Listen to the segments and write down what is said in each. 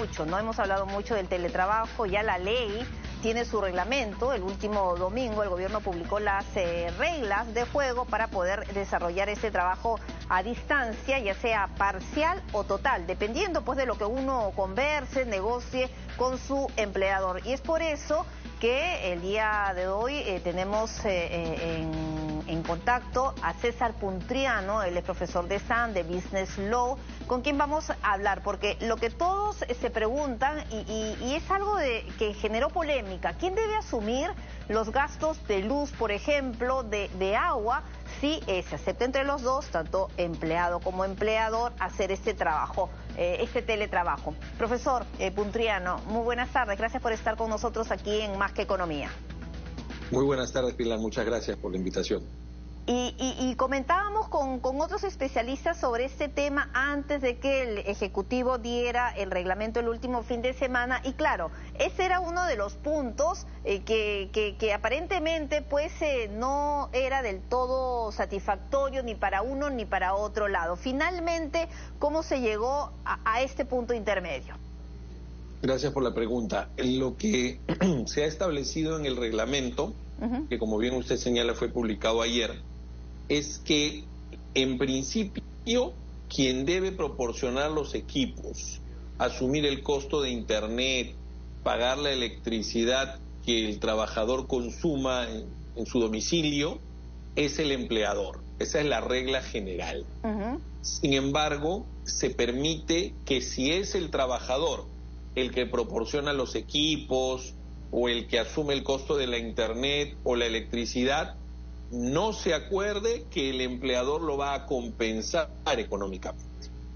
mucho, ¿no? Hemos hablado mucho del teletrabajo, ya la ley tiene su reglamento. El último domingo el gobierno publicó las reglas de juego para poder desarrollar este trabajo a distancia, ya sea parcial o total, dependiendo pues de lo que uno converse, negocie con su empleador. Y es por eso que el día de hoy tenemos en contacto a César Puntriano, él es profesor de SAN, de Business Law, con quien vamos a hablar, porque lo que todos se preguntan, y es algo que generó polémica, ¿quién debe asumir los gastos de luz, por ejemplo, de agua, si se acepta entre los dos, tanto empleado como empleador, hacer este trabajo, este teletrabajo? Profesor Puntriano, muy buenas tardes, gracias por estar con nosotros aquí en Más que Economía. Muy buenas tardes, Pilar, muchas gracias por la invitación. Y comentábamos con otros especialistas sobre este tema antes de que el Ejecutivo diera el reglamento el último fin de semana, y claro, ese era uno de los puntos que aparentemente pues no era del todo satisfactorio ni para uno ni para otro lado. Finalmente, ¿cómo se llegó a este punto intermedio? Gracias por la pregunta. Lo que se ha establecido en el reglamento, que como bien usted señala fue publicado ayer, es que en principio quien debe proporcionar los equipos, asumir el costo de internet, pagar la electricidad que el trabajador consuma en su domicilio, es el empleador. Esa es la regla general. Sin embargo, se permite que si es el trabajador el que proporciona los equipos o el que asume el costo de la internet o la electricidad, no se acuerde que el empleador lo va a compensar económicamente.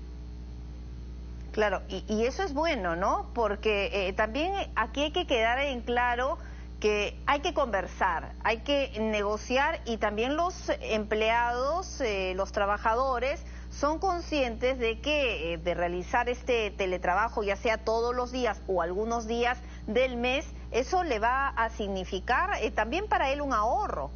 Claro, y eso es bueno, ¿no? Porque también aquí hay que quedar en claro que hay que conversar, hay que negociar, y también los empleados, los trabajadores, son conscientes de que de realizar este teletrabajo, ya sea todos los días o algunos días del mes, eso le va a significar también para él un ahorro.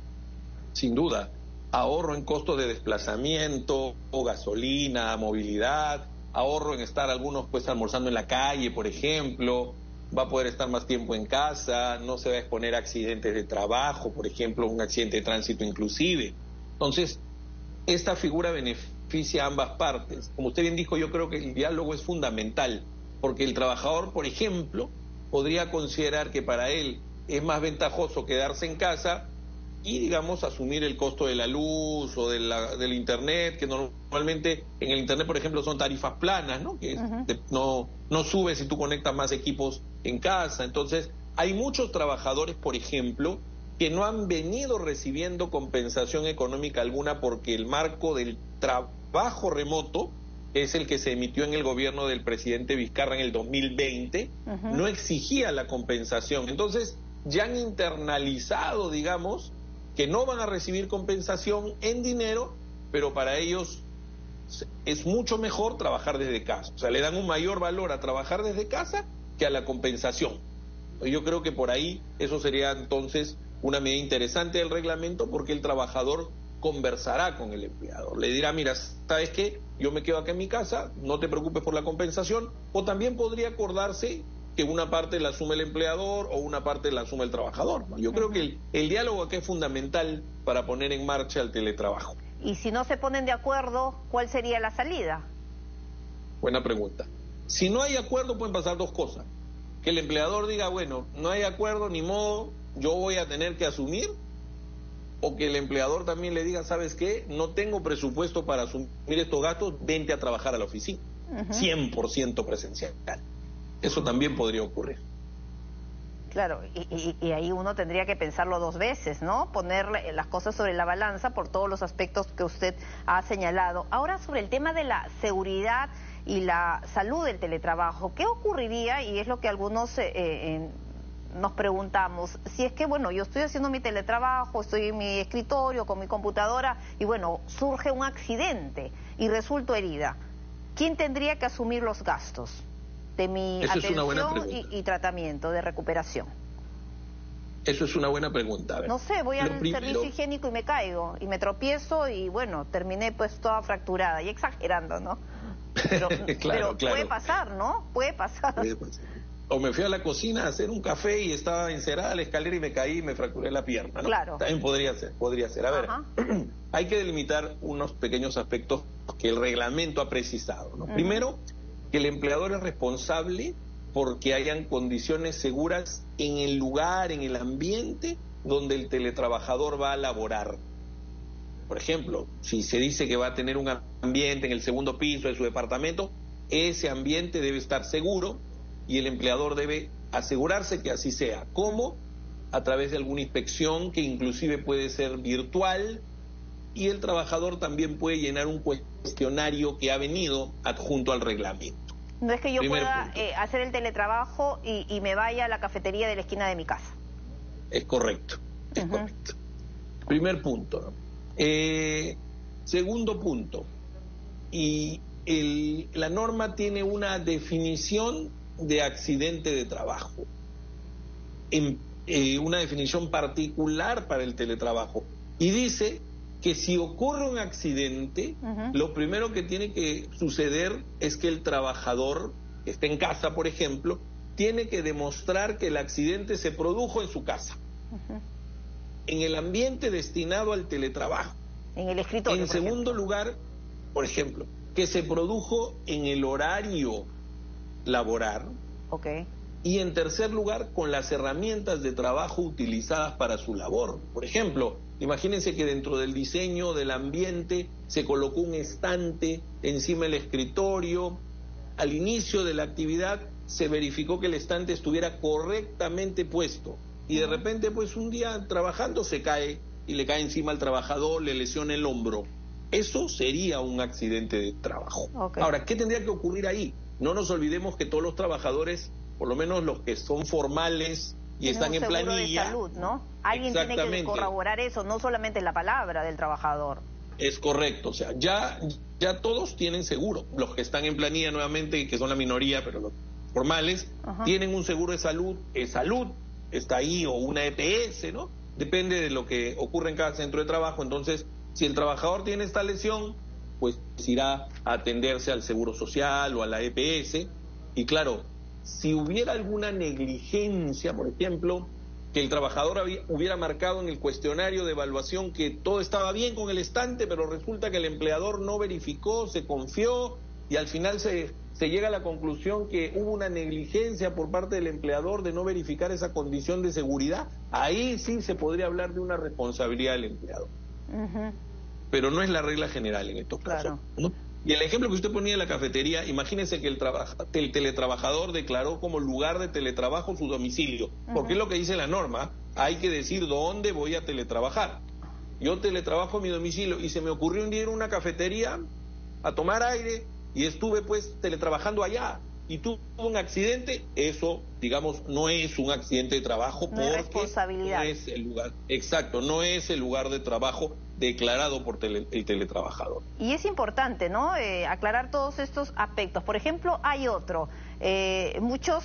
Sin duda, ahorro en costos de desplazamiento, o gasolina, movilidad, ahorro en estar algunos pues almorzando en la calle, por ejemplo, va a poder estar más tiempo en casa, no se va a exponer a accidentes de trabajo, por ejemplo, un accidente de tránsito inclusive. Entonces, esta figura beneficia a ambas partes. Como usted bien dijo, yo creo que el diálogo es fundamental, porque el trabajador, por ejemplo, podría considerar que para él es más ventajoso quedarse en casa y, digamos, asumir el costo de la luz o del internet, que normalmente en el internet, por ejemplo, son tarifas planas, ¿no? Que no sube si tú conectas más equipos en casa. Entonces, hay muchos trabajadores, por ejemplo, que no han venido recibiendo compensación económica alguna porque el marco del trabajo remoto, que es el que se emitió en el gobierno del presidente Vizcarra en el 2020, no exigía la compensación. Entonces, ya han internalizado, digamos, que no van a recibir compensación en dinero, pero para ellos es mucho mejor trabajar desde casa. O sea, le dan un mayor valor a trabajar desde casa que a la compensación. Yo creo que por ahí eso sería entonces una medida interesante del reglamento, porque el trabajador conversará con el empleador. Le dirá, mira, ¿sabes qué? Yo me quedo acá en mi casa, no te preocupes por la compensación. O también podría acordarse que una parte la asume el empleador o una parte la asume el trabajador, ¿no? Yo creo que el diálogo aquí es fundamental para poner en marcha el teletrabajo. Y si no se ponen de acuerdo, ¿cuál sería la salida? Buena pregunta. Si no hay acuerdo, pueden pasar dos cosas. Que el empleador diga, bueno, no hay acuerdo, ni modo, yo voy a tener que asumir, o que el empleador también le diga, ¿sabes qué? No tengo presupuesto para asumir estos gastos, vente a trabajar a la oficina, 100% presencial. Eso también podría ocurrir. Claro, y ahí uno tendría que pensarlo dos veces, ¿no? Poner las cosas sobre la balanza por todos los aspectos que usted ha señalado. Ahora, sobre el tema de la seguridad y la salud del teletrabajo, ¿qué ocurriría? Y es lo que algunos nos preguntamos, si es que, bueno, yo estoy haciendo mi teletrabajo, estoy en mi escritorio con mi computadora y, bueno, surge un accidente y resulto herida. ¿Quién tendría que asumir los gastos de mi atención y tratamiento de recuperación? Eso es una buena pregunta. A ver, no sé, voy al servicio higiénico y me caigo, y me tropiezo y, bueno, terminé pues toda fracturada, y exagerando, ¿no? Pero, Claro, claro. puede pasar, ¿no? Puede pasar. Puede pasar. O me fui a la cocina a hacer un café y estaba encerrada la escalera y me caí y me fracturé la pierna, ¿no? Claro. También podría ser, podría ser. A ver, Ajá. hay que delimitar unos pequeños aspectos que el reglamento ha precisado, ¿no? Primero, que el empleador es responsable porque hayan condiciones seguras en el lugar, en el ambiente donde el teletrabajador va a laborar. Por ejemplo, si se dice que va a tener un ambiente en el segundo piso de su departamento, ese ambiente debe estar seguro y el empleador debe asegurarse que así sea. ¿Cómo? A través de alguna inspección que inclusive puede ser virtual, y el trabajador también puede llenar un cuestionario que ha venido adjunto al reglamento. No es que yo Primer pueda punto. hacer el teletrabajo y me vaya a la cafetería de la esquina de mi casa. Es correcto, es correcto. Primer punto, ¿no? Segundo punto, y la norma tiene una definición de accidente de trabajo, una definición particular para el teletrabajo, y dice que si ocurre un accidente, lo primero que tiene que suceder es que el trabajador, que está en casa, por ejemplo, tiene que demostrar que el accidente se produjo en su casa, en el ambiente destinado al teletrabajo. En el escritorio. En segundo lugar, por ejemplo, que se produjo en el horario laboral. Ok. Y en tercer lugar, con las herramientas de trabajo utilizadas para su labor. Por ejemplo, imagínense que dentro del diseño del ambiente se colocó un estante encima del escritorio. Al inicio de la actividad se verificó que el estante estuviera correctamente puesto. Y de repente, pues un día trabajando se cae y le cae encima al trabajador, le lesiona el hombro. Eso sería un accidente de trabajo. Okay. Ahora, ¿qué tendría que ocurrir ahí? No nos olvidemos que todos los trabajadores, por lo menos los que son formales y están en planilla... de salud, ¿no? Alguien tiene que corroborar eso, no solamente la palabra del trabajador. Es correcto, o sea, ya todos tienen seguro. Los que están en planilla nuevamente, que son la minoría, pero los formales, tienen un seguro de salud. Salud está ahí, o una EPS, ¿no? Depende de lo que ocurre en cada centro de trabajo. Entonces, si el trabajador tiene esta lesión, pues irá a atenderse al Seguro Social o a la EPS. Y claro, si hubiera alguna negligencia, por ejemplo, que el trabajador hubiera marcado en el cuestionario de evaluación que todo estaba bien con el estante, pero resulta que el empleador no verificó, se confió y al final se llega a la conclusión que hubo una negligencia por parte del empleador de no verificar esa condición de seguridad, ahí sí se podría hablar de una responsabilidad del empleador. Pero no es la regla general en estos casos, ¿no? Y el ejemplo que usted ponía de la cafetería, imagínense que el teletrabajador declaró como lugar de teletrabajo su domicilio, porque es lo que dice la norma, hay que decir dónde voy a teletrabajar. Yo teletrabajo en mi domicilio y se me ocurrió un día ir a una cafetería a tomar aire y estuve pues teletrabajando allá y tuve un accidente. Eso, digamos, no es un accidente de trabajo, no porque responsabilidad. No es el lugar, exacto, no es el lugar de trabajo declarado por el teletrabajador. Y es importante, ¿no? Aclarar todos estos aspectos. Por ejemplo, hay otro. Muchos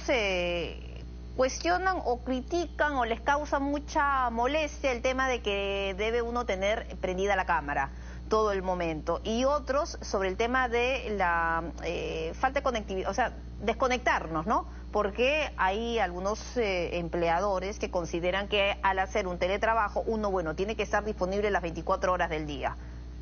cuestionan o critican o les causa mucha molestia el tema de que debe uno tener prendida la cámara todo el momento. Y otros sobre el tema de la falta de conectividad, o sea, desconectarnos, ¿no? Porque hay algunos empleadores que consideran que al hacer un teletrabajo, uno, bueno, tiene que estar disponible las 24 horas del día.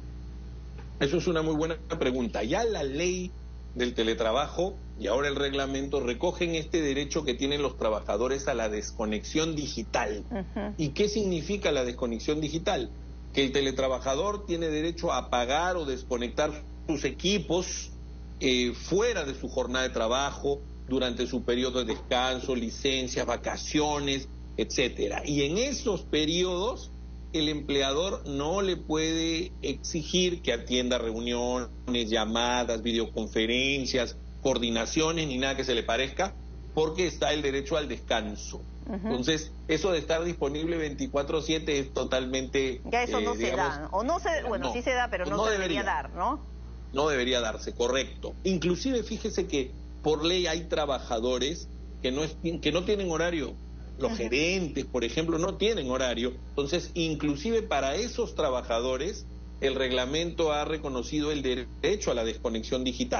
Eso es una muy buena pregunta. Ya la ley del teletrabajo y ahora el reglamento recogen este derecho que tienen los trabajadores a la desconexión digital. ¿Y qué significa la desconexión digital? Que el teletrabajador tiene derecho a apagar o desconectar sus equipos fuera de su jornada de trabajo, durante su periodo de descanso, licencias, vacaciones, etcétera. Y en esos periodos el empleador no le puede exigir que atienda reuniones, llamadas, videoconferencias, coordinaciones, ni nada que se le parezca, porque está el derecho al descanso. Entonces, eso de estar disponible 24/7 es totalmente... Ya eso no digamos, se da, o no se, bueno, sí se da, pero no se debería dar, ¿no? No debería darse, correcto. Inclusive, fíjese que por ley hay trabajadores que no tienen horario. Los gerentes, por ejemplo, no tienen horario. Entonces, inclusive para esos trabajadores, el reglamento ha reconocido el derecho a la desconexión digital.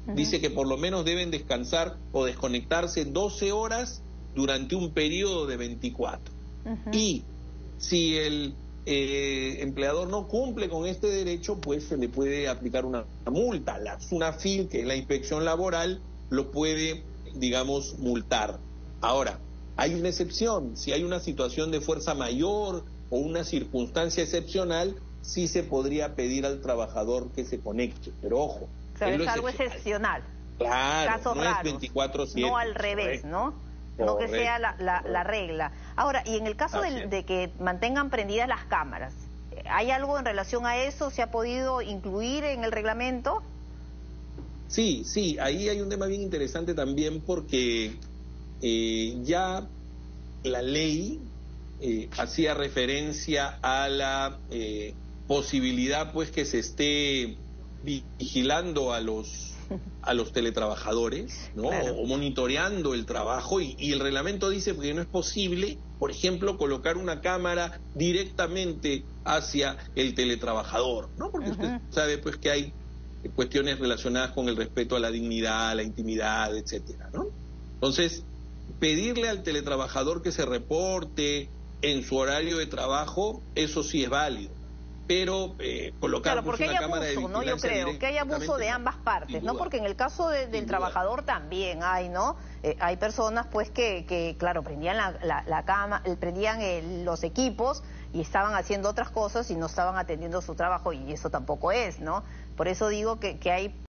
dice que por lo menos deben descansar o desconectarse 12 horas durante un periodo de 24. Y si el empleador no cumple con este derecho, pues se le puede aplicar una multa. La SUNAFIL, que es la inspección laboral, lo puede, digamos, multar. Ahora, hay una excepción. Si hay una situación de fuerza mayor o una circunstancia excepcional, sí se podría pedir al trabajador que se conecte. Pero ojo, o sea, es algo excepcional. Claro, casos no raros, es 24/7. no al revés, correcto. ¿no? Correcto. No que sea la regla. Ahora, y en el caso de que mantengan prendidas las cámaras, ¿hay algo en relación a eso? ¿Se ha podido incluir en el reglamento? Sí, ahí hay un tema bien interesante también porque ya la ley hacía referencia a la posibilidad pues que se esté vigilando a los teletrabajadores, ¿no? Claro. O monitoreando el trabajo y el reglamento dice que no es posible, por ejemplo, colocar una cámara directamente hacia el teletrabajador, ¿no? Porque usted sabe pues que hay cuestiones relacionadas con el respeto a la dignidad, a la intimidad, etcétera, ¿no? Entonces, pedirle al teletrabajador que se reporte en su horario de trabajo, eso sí es válido. Pero colocar claro, porque una hay cámara abuso, de ¿no? Yo creo que hay abuso de ambas partes, ¿no? Porque en el caso del trabajador también hay, ¿no? Hay personas, pues, que claro, prendían la cama, prendían los equipos y estaban haciendo otras cosas y no estaban atendiendo su trabajo, y eso tampoco es, ¿no? Por eso digo que hay